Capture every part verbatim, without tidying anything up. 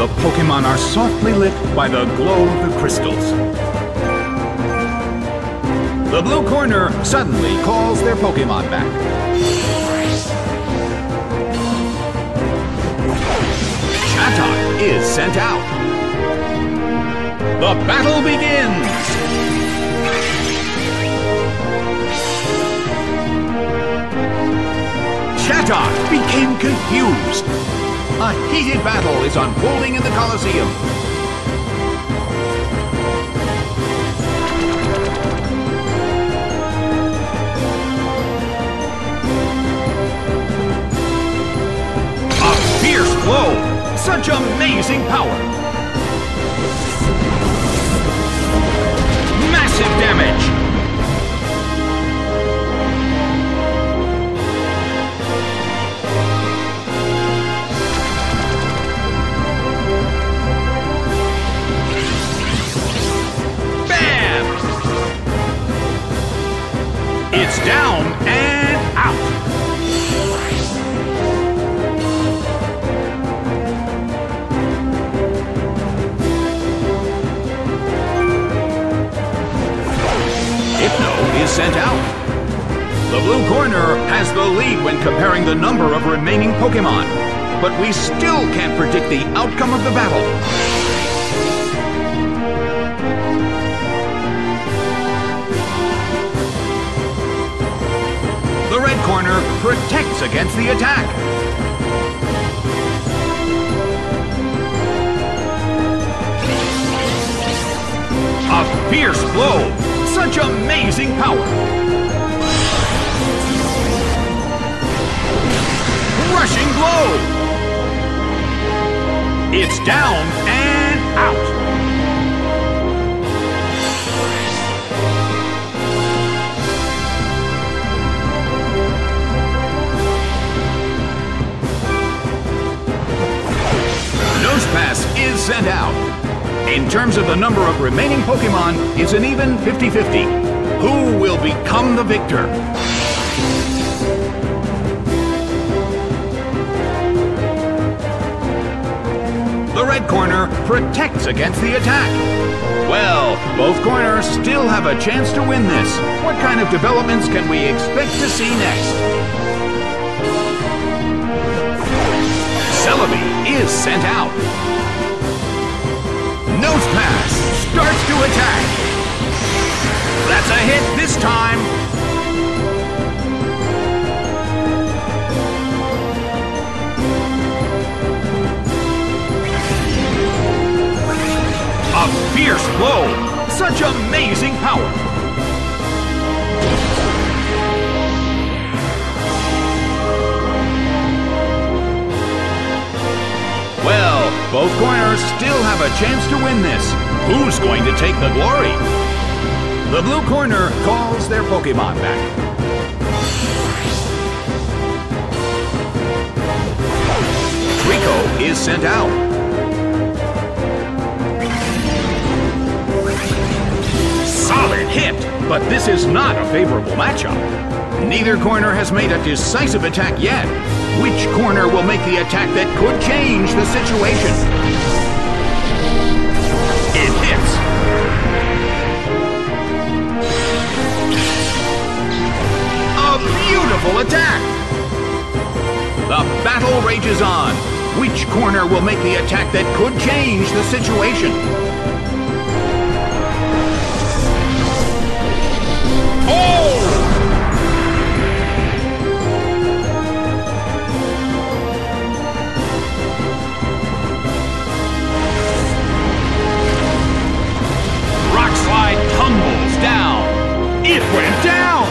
The Pokémon are softly lit by the glow of the crystals. The blue corner suddenly calls their Pokémon back. Chatot is sent out. The battle begins! Chatot became confused. A heated battle is unfolding in the Colosseum. A fierce blow! Such amazing power! Massive damage! It's down and out. Hypno is sent out. The blue corner has the lead when comparing the number of remaining Pokémon, but we still can't predict the outcome of the battle. The red corner protects against the attack. A fierce blow! Such amazing power! Rushing blow! It's down and out. Nosepass is sent out. In terms of the number of remaining Pokémon, it's an even fifty fifty. Who will become the victor? The red corner protects against the attack. Well, both corners still have a chance to win this. What kind of developments can we expect to see next? Celebi is sent out. Nosepass starts to attack. That's a hit this time. A fierce blow. Such amazing power. Well, both corners still have a chance to win this. Who's going to take the glory? The blue corner calls their Pokémon back. Trico is sent out. Solid hit, but this is not a favorable matchup. Neither corner has made a decisive attack yet. Which corner will make the attack that could change the situation? It hits. A beautiful attack. The battle rages on. Which corner will make the attack that could change the situation? Oh! Tumbles down. It went down!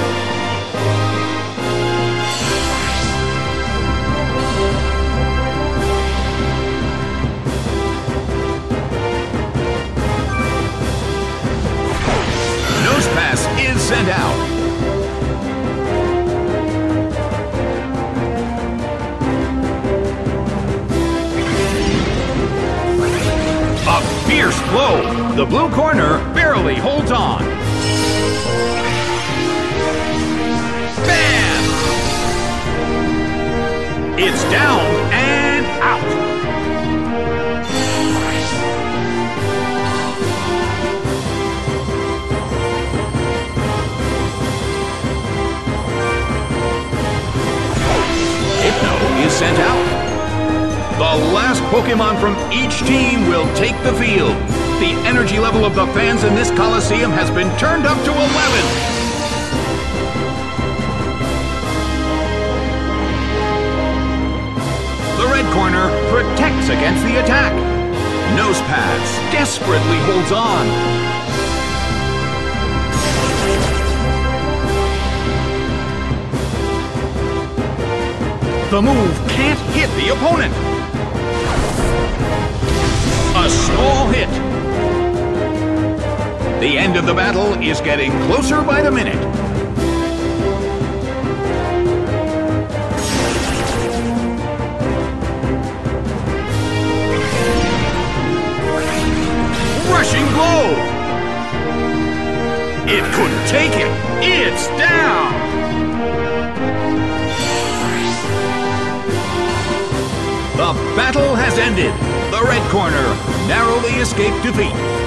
Nosepass is sent out. A fierce blow. The blue corner barely holds on. Bam! It's down and out. The last Pokemon from each team will take the field. The energy level of the fans in this Coliseum has been turned up to eleven. The red corner protects against the attack. Nosepads desperately holds on. The move can't hit the opponent. A small hit. The end of the battle is getting closer by the minute. Rushing blow! It couldn't take it! It's down! The battle has ended. The red corner narrowly escaped defeat.